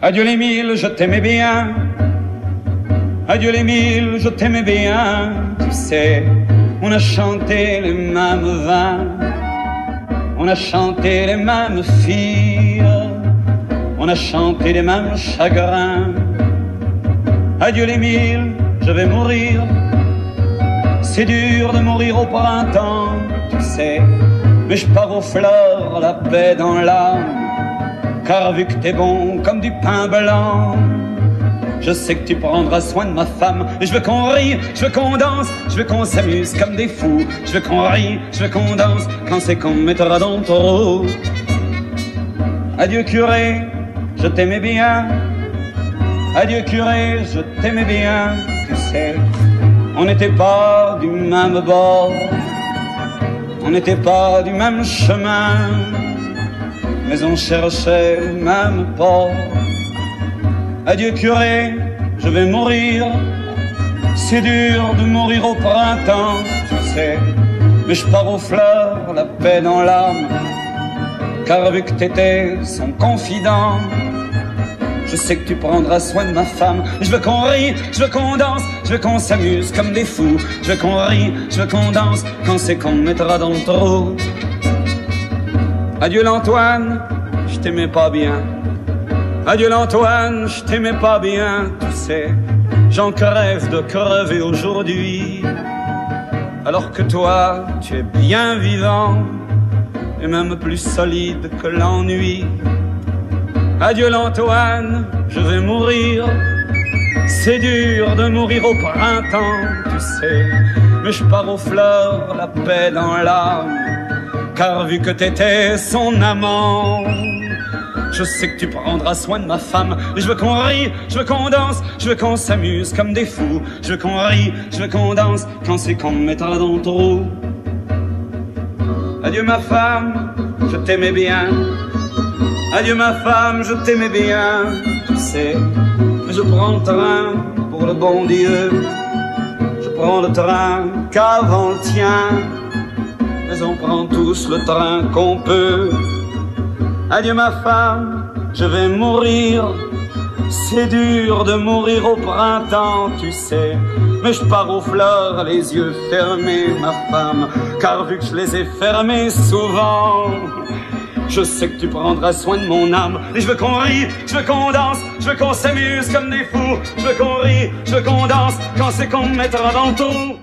Adieu les mille, je t'aimais bien. Adieu les mille, je t'aimais bien. Tu sais, on a chanté les mêmes vins, on a chanté les mêmes filles, on a chanté les mêmes chagrins. Adieu les mille, je vais mourir. C'est dur de mourir au printemps, tu sais, mais je pars aux fleurs, la paix dans l'âme. Car vu que t'es bon comme du pain blanc, je sais que tu prendras soin de ma femme. Et je veux qu'on rie, je veux qu'on danse, je veux qu'on s'amuse comme des fous. Je veux qu'on rie, je veux qu'on danse, quand c'est qu'on me mettra dans le taureau. Adieu curé, je t'aimais bien. Adieu curé, je t'aimais bien. Tu sais, on n'était pas du même bord, on n'était pas du même chemin, mais on cherchait le même port. Adieu curé, je vais mourir. C'est dur de mourir au printemps, tu sais, mais je pars aux fleurs, la paix dans l'âme. Car vu que t'étais son confident, je sais que tu prendras soin de ma femme. Je veux qu'on rie, je veux qu'on danse, je veux qu'on s'amuse comme des fous. Je veux qu'on rie, je veux qu'on danse, quand c'est qu'on me mettra dans le trou. Adieu l'Antoine, je t'aimais pas bien. Adieu l'Antoine, je t'aimais pas bien, tu sais, j'en crève de crever aujourd'hui. Alors que toi, tu es bien vivant, et même plus solide que l'ennui. Adieu l'Antoine, je vais mourir. C'est dur de mourir au printemps, tu sais, mais je pars aux fleurs, la paix dans l'âme. Car vu que t'étais son amant, je sais que tu prendras soin de ma femme. Et je veux qu'on rie, je veux qu'on danse, je veux qu'on s'amuse comme des fous. Je veux qu'on rie, je veux qu'on danse, quand c'est qu'on me mettra dans le trou. Adieu ma femme, je t'aimais bien. Adieu ma femme, je t'aimais bien. Tu sais, mais je prends le train pour le bon Dieu. Je prends le train qu'avant le tien, mais on prend tous le train qu'on peut. Adieu ma femme, je vais mourir. C'est dur de mourir au printemps, tu sais, mais je pars aux fleurs, les yeux fermés, ma femme. Car vu que je les ai fermés souvent, je sais que tu prendras soin de mon âme. Et je veux qu'on rie, je veux qu'on danse, je veux qu'on s'amuse comme des fous. Je veux qu'on rie, je veux qu'on danse, quand c'est qu'on me mettra dans le trou.